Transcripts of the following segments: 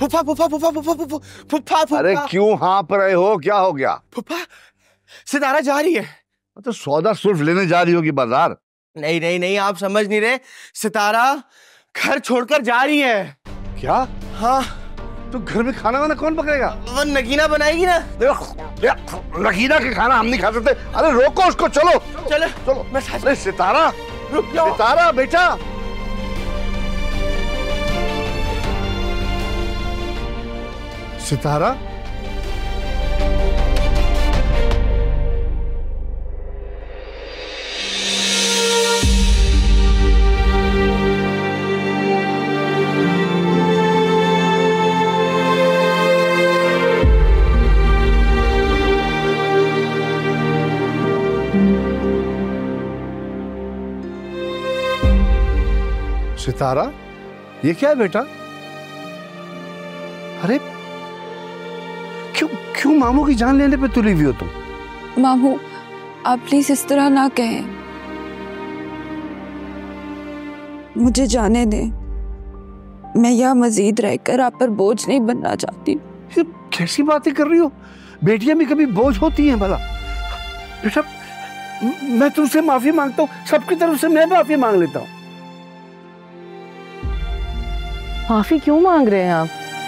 फुफा फुफा फुफा फुफा फुफा फुफा फुफा। अरे क्यों हाँफ रहे हो, क्या हो गया? फुफा सितारा जा रही है। तो सौदा सुल्फ लेने जा रही होगी बाजार। नहीं नहीं नहीं, आप समझ नहीं रहे। सितारा घर छोड़कर जा रही है। क्या? हाँ। तो घर में खाना वाना कौन पकड़ेगा? वो नगीना बनाएगी ना। नगीना के खाना हम नहीं खा सकते। अरे रोको उसको, चलो चलो चलो। मैं अरे सितारा, रुक जाओ। सितारा बेटा। सितारा, सितारा, ये क्या है बेटा? अरे क्यों क्यों मामू की जान लेने पे तुली हुई हो तुम? मामू आप प्लीज इस तरह ना कहें, मुझे जाने दें। मैं यहाँ मजीद रहकर आप पर बोझ नहीं बनना चाहती। ये कैसी बातें कर रही हो? बेटियां भी कभी बोझ होती हैं भला? बेटा मैं तुमसे माफी मांगता हूँ, सबकी तरफ से मैं माफी मांग लेता हूँ। माफी क्यों मांग रहे हैं आप?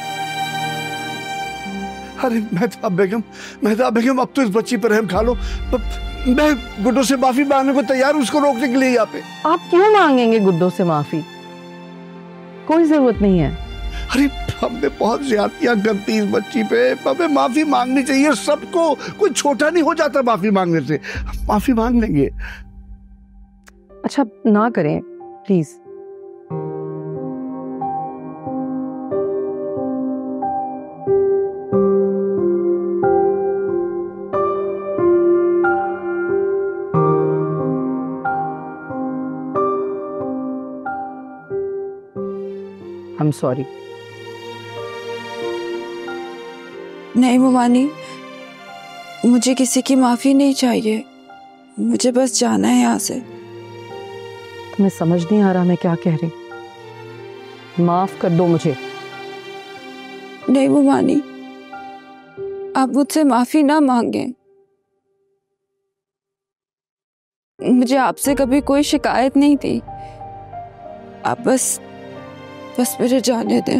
अरे मेहताब बेगम अब तो इस बच्ची पर रहम खा लो। मैं गुड्डो से माफी मांगने को तैयार हूं, उसको रोकने के लिए यहाँ पे। आप क्यों मांगेंगे गुड्डो से माफी? कोई जरूरत नहीं है। अरे हमने बहुत ज्यादतियां करती इस बच्ची पे, हमें माफी मांगनी चाहिए सबको। कोई छोटा नहीं हो जाता माफी मांगने से। माफी मांग लेंगे। अच्छा ना करें प्लीज। I'm sorry. नहीं मुमानी, मुझे किसी की माफी नहीं चाहिए। मुझे बस जाना है यहाँ से। तुम्हें समझ नहीं आ रहा मैं क्या कह रही? माफ कर दो मुझे। नहीं मुमानी, आप मुझसे माफी ना मांगे। मुझे आपसे कभी कोई शिकायत नहीं थी। आप बस मुझे जाने दें।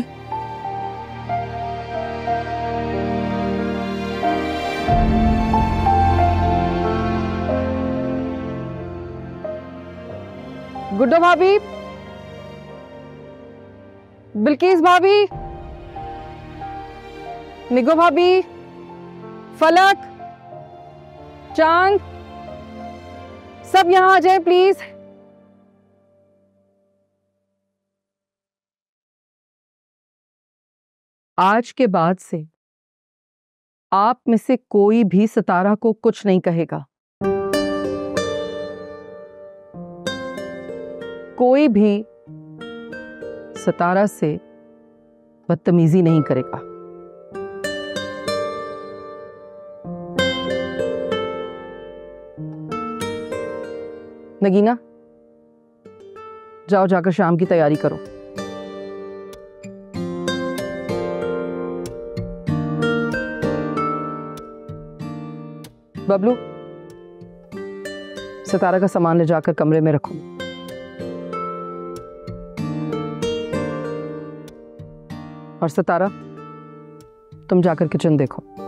गुड्डो भाभी, बिल्किस भाभी, निगो भाभी, फलक, चांद, सब यहां आ जाए प्लीज। आज के बाद से आप में से कोई भी सितारा को कुछ नहीं कहेगा। कोई भी सितारा से बदतमीजी नहीं करेगा। नगीना, जाओ जाकर शाम की तैयारी करो। बबलू, सितारा का सामान ले जाकर कमरे में रखो। और सितारा, तुम जाकर किचन देखो।